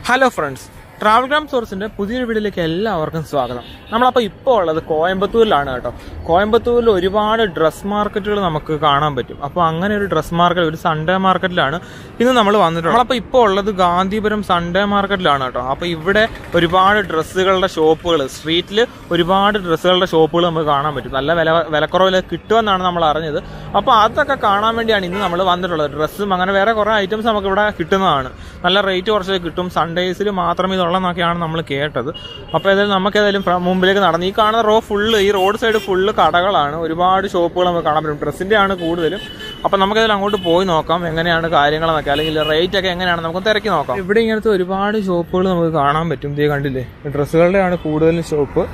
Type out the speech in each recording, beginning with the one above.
Hello friends, Travelgram Sourceന്റെ പുതിയൊരു വീഡിയോയിലേക്ക് എല്ലാവർക്കും സ്വാഗതം. നമ്മളപ്പോൾ ഇപ്പോൾ ഉള്ളത് കോയമ്പത്തൂരിലാണ് കേട്ടോ. കോയമ്പത്തൂരിൽ ഒരുപാട് ഡ്രസ് മാർക്കറ്റുകൾ നമുക്ക് കാണാൻ പറ്റും. അപ്പോൾ അങ്ങനെ ഒരു ഡ്രസ് മാർക്കറ്റ്, ഒരു സൺഡേ മാർക്കറ്റിലാണ് ഇന്ന് നമ്മൾ വന്നിട്ടുള്ളത്. നമ്മളപ്പോൾ ഇപ്പോൾ ഉള്ളത് ഗാന്ധിപുരം സൺഡേ മാർക്കറ്റിലാണ് കേട്ടോ. അപ്പോൾ ഇവിടെ ഒരുപാട് ഡ്രസ്സുകളുടെ ഷോപ്പുകൾ, സ്ട്രീറ്റിൽ ഒരുപാട് ഡ്രസ്സുകളുടെ ഷോപ്പുകൾ നമുക്ക് കാണാൻ പറ്റും. നല്ല വിലക്കുറവിൽ കിട്ടുമെന്നാണ് നമ്മൾ അറിഞ്ഞത്. അപ്പോൾ അതൊക്കെ കാണാൻ വേണ്ടിയാണ് ഇന്ന് നമ്മൾ വന്നിട്ടുള്ളത്. ഡ്രസ്സും അങ്ങനെ വേറെ കുറേ ഐറ്റംസ് നമുക്ക് ഇവിടെ കിട്ടുന്നതാണ്. നല്ല റേറ്റ് കുറച്ച് കിട്ടും. സൺഡേസിൽ മാത്രമേ ഇതുള്ളതെന്നൊക്കെയാണ് നമ്മൾ കേട്ടത്. അപ്പോൾ ഏതായാലും നമുക്കേതായാലും മുമ്പിലേക്ക് നടന്ന് ഈ കാണുന്ന ഈ റോഡ് സൈഡ് ഫുള്ള് കടകളാണ്. ഒരുപാട് ഷോപ്പുകൾ നമുക്ക് കാണാൻ പറ്റും. ഡ്രസ്സിൻ്റെ ആണ് കൂടുതലും. അപ്പോൾ നമുക്കേതായാലും അങ്ങോട്ട് പോയി നോക്കാം എങ്ങനെയാണ് കാര്യങ്ങളെന്നൊക്കെ, അല്ലെങ്കിൽ റേറ്റ് ഒക്കെ എങ്ങനെയാണ് നമുക്ക് തിരക്കി നോക്കാം. ഇവിടെ ഇങ്ങനത്തെ ഒരുപാട് ഷോപ്പുകൾ നമുക്ക് കാണാൻ പറ്റും. ഇതേ കണ്ടില്ലേ, ഡ്രസ്സുകളുടെയാണ് കൂടുതലും ഷോപ്പ്.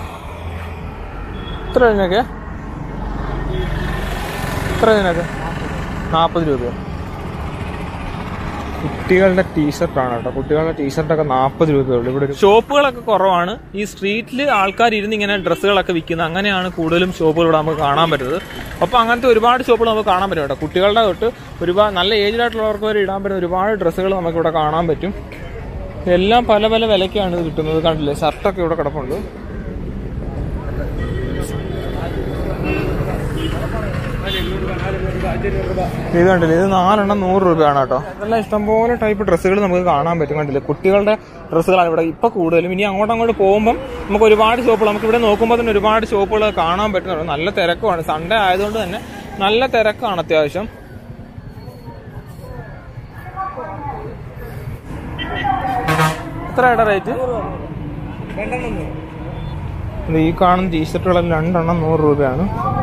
എത്ര ഇതിനൊക്കെ 40 രൂപ. കുട്ടികളുടെ ടീഷർട്ടാണ് കേട്ടോ. കുട്ടികളുടെ ടീഷർട്ടൊക്കെ 40 രൂപയുള്ളൂ. ഇവിടെ ഷോപ്പുകളൊക്കെ കുറവാണ്. ഈ സ്ട്രീറ്റിൽ ആൾക്കാർ ഇരുന്ന് ഇങ്ങനെ ഡ്രസ്സുകളൊക്കെ വിൽക്കുന്നത്, അങ്ങനെയാണ് കൂടുതലും ഷോപ്പുകൾ ഇവിടെ നമുക്ക് കാണാൻ പറ്റുന്നത്. അപ്പോൾ അങ്ങനത്തെ ഒരുപാട് ഷോപ്പുകൾ നമുക്ക് കാണാൻ പറ്റും കേട്ടോ. കുട്ടികളുടെ തൊട്ട് ഒരുപാട് നല്ല ഏജിലായിട്ടുള്ളവർക്ക് വരെ ഇടാൻ പറ്റുന്ന ഒരുപാട് ഡ്രസ്സുകൾ നമുക്കിവിടെ കാണാൻ പറ്റും. എല്ലാം പല പല വിലയ്ക്കാണ് ഇത് കിട്ടുന്നത്. കണ്ടില്ലേ, ഷർട്ടൊക്കെ ഇവിടെ കിടപ്പുണ്ട്. ഇത് കണ്ടില്ലേ, ഇത് 4 എണ്ണം 100 രൂപയാണ് കേട്ടോ. നല്ല ഇഷ്ടംപോലെ ടൈപ്പ് ഡ്രസ്സുകൾ നമുക്ക് കാണാൻ പറ്റും. കണ്ടില്ലേ, കുട്ടികളുടെ ഡ്രസ്സുകളാണ് ഇവിടെ ഇപ്പം കൂടുതലും. ഇനി അങ്ങോട്ട് പോകുമ്പം നമുക്ക് ഒരുപാട് ഷോപ്പുകൾ, നമുക്ക് ഇവിടെ നോക്കുമ്പോൾ തന്നെ ഒരുപാട് ഷോപ്പുകൾ കാണാൻ പറ്റുന്നുണ്ട്. നല്ല തിരക്കുമാണ്. സൺഡേ ആയതുകൊണ്ട് തന്നെ നല്ല തിരക്കാണ് അത്യാവശ്യം. എത്രയുടെ റേറ്റ്? ഈ കാണുന്ന ടീഷർട്ടുകളെല്ലാം 2 എണ്ണം 100 രൂപയാണ്.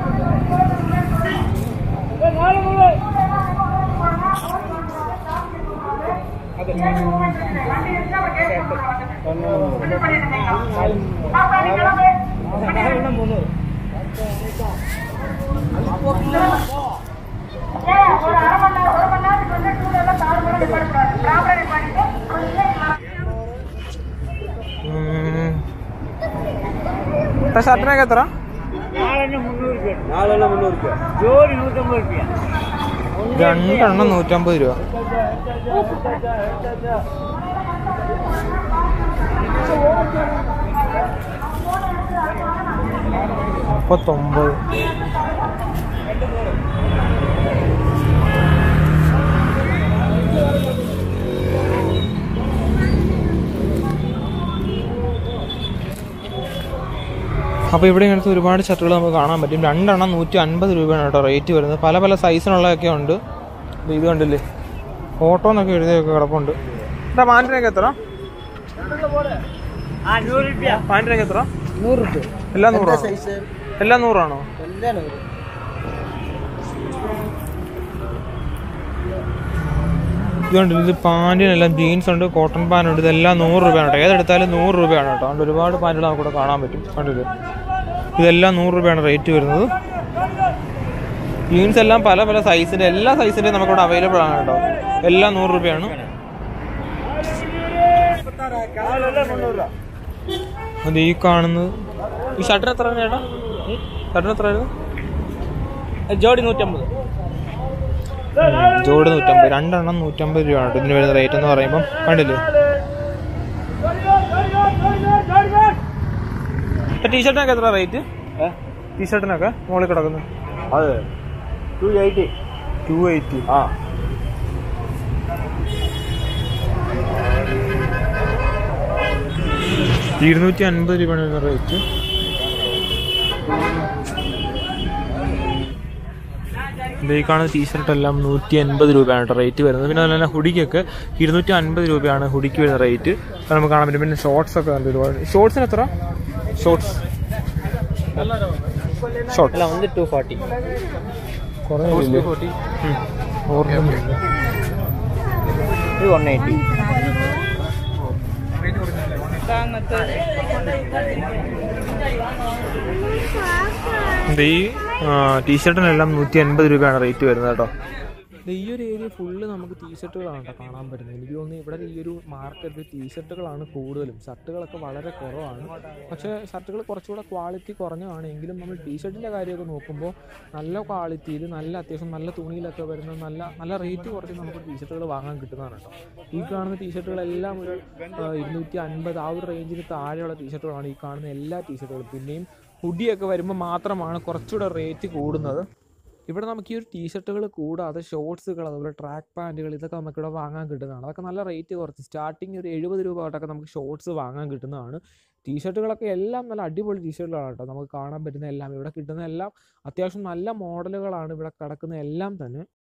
ഷർട്ടിനൊക്കെ എത്ര? 2 എണ്ണം 150 രൂപ. അപ്പോൾ ഇവിടെ ഇങ്ങനത്തെ ഒരുപാട് ഷർട്ടുകൾ നമുക്ക് കാണാൻ പറ്റും. 2 എണ്ണം 150 രൂപയാണ് കേട്ടോ റേറ്റ് വരുന്നത്. പല പല സൈസിനുള്ളതൊക്കെ ഉണ്ട്. ഇത് കണ്ടില്ലേ, ഫോട്ടോ എന്നൊക്കെ എഴുതിയൊക്കെ കിടപ്പുണ്ട്. എന്താ പാൻറ്റിനൊക്കെ എത്ര? പാൻറ്റിനൊക്കെ എത്ര? 100 രൂപ. എല്ലാം 100? എല്ലാം 100 ആണോ? ഇതുണ്ട്. ഇത് പാൻറ്റിനെല്ലാം ജീൻസ് ഉണ്ട്, കോട്ടൺ പാൻ്റ് ഉണ്ട്. ഇതെല്ലാം 100 രൂപയാണ് കേട്ടോ. ഏതെടുത്താലും 100 രൂപയാണ് കേട്ടോ. അതുകൊണ്ട് ഒരുപാട് പാൻറ്റുകൾ നമുക്കിവിടെ കാണാൻ പറ്റും. കണ്ടില്ലേ, ഇതെല്ലാം 100 രൂപയാണ് റേറ്റ് വരുന്നത്. ജീൻസ് എല്ലാം പല പല സൈസിൻ്റെ, എല്ലാ സൈസിൻ്റെയും നമുക്കിവിടെ അവൈലബിൾ ആണ് കേട്ടോ. എല്ലാം 100 രൂപയാണ്. അത് ഈ കാണുന്നത് ഈ ഷർട്ടിന് എത്ര ചേട്ടാ? ഷർട്ടിന് എത്രയായിരുന്നു? ജോഡി 150. ജോഡി 150. 2 എണ്ണം 150 രൂപയാണ് കേട്ടോ ഇതിന് വരുന്ന റേറ്റ് എന്ന് പറയുമ്പം. കണ്ടില്ലേ, ടീഷർട്ടിനൊക്കെ എത്ര റേറ്റ്? ടീഷർട്ടിനൊക്കെ മുകളിൽ കിടക്കുന്നത് 280. 280. ആ, $250 രൂപയാണ് റേറ്റ്. ഈ കാണുന്ന ടീഷർട്ടെല്ലാം 180 രൂപയാണ് കേട്ടോ റേറ്റ് വരുന്നത്. പിന്നെ അതുപോലെ തന്നെ ഹുഡിക്കൊക്കെ 250 രൂപയാണ് ഹുഡിക്ക് വരുന്ന റേറ്റ്. അത് നമുക്ക് കാണാൻ പറ്റും. പിന്നെ ഷോർട്സ് ഒക്കെ ഉണ്ട് ഒരുപാട്. ഷോർട്സിന് എത്ര? ഷോർട്സ് 240. കുറേ 180. ഈ ടീഷർട്ടിനെല്ലാം 180 രൂപയാണ് റേറ്റ് വരുന്നത് കേട്ടോ. ഈ ഒരു ഏരിയ ഫുള്ള് നമുക്ക് ടീഷർട്ടുകളാണ് കേട്ടോ കാണാൻ പറ്റുന്നത്. എനിക്ക് തോന്നുന്നു ഇവിടെ ഈ ഒരു മാർക്കറ്റിൽ ടീഷർട്ടുകളാണ് കൂടുതലും. ഷർട്ടുകളൊക്കെ വളരെ കുറവാണ്. പക്ഷേ ഷർട്ടുകൾ കുറച്ചുകൂടെ ക്വാളിറ്റി കുറഞ്ഞതാണ്. എങ്കിലും നമ്മൾ ടീഷർട്ടിൻ്റെ കാര്യമൊക്കെ നോക്കുമ്പോൾ നല്ല ക്വാളിറ്റിയിൽ അത്യാവശ്യം നല്ല തുണിയിലൊക്കെ വരുന്ന നല്ല റേറ്റ് കുറച്ച് നമുക്ക് ടീഷർട്ടുകൾ വാങ്ങാൻ കിട്ടുന്നതാണ് കേട്ടോ. ഈ കാണുന്ന ടീഷർട്ടുകളെല്ലാം ഒരു 250 ആ ഒരു റേഞ്ചിന് താഴെയുള്ള ടീഷർട്ടുകളാണ് ഈ കാണുന്ന എല്ലാ ടീഷർട്ടുകളും. പിന്നെയും ഹുഡിയൊക്കെ വരുമ്പോൾ മാത്രമാണ് കുറച്ചുകൂടെ റേറ്റ് കൂടുന്നത്. ഇവിടെ നമുക്ക് ഈ ഒരു ടീഷർട്ടുകൾ കൂടാതെ ഷോർട്സുകൾ, അതുപോലെ ട്രാക്ക് പാൻറ്റുകൾ, ഇതൊക്കെ നമുക്കിവിടെ വാങ്ങാൻ കിട്ടുന്നതാണ്. അതൊക്കെ നല്ല റേറ്റ് കുറച്ച് സ്റ്റാർട്ടിങ് ഒരു 70 രൂപ തൊട്ടൊക്കെ നമുക്ക് ഷോർട്സ് വാങ്ങാൻ കിട്ടുന്നതാണ്. ടീഷർട്ടുകളൊക്കെ എല്ലാം നല്ല അടിപൊളി ടീഷർട്ടുകളാണ് കേട്ടോ. നമുക്ക് കാണാൻ പറ്റുന്ന എല്ലാം ഇവിടെ കിട്ടുന്ന എല്ലാം അത്യാവശ്യം നല്ല മോഡലുകളാണ് ഇവിടെ കിടക്കുന്ന എല്ലാം തന്നെ.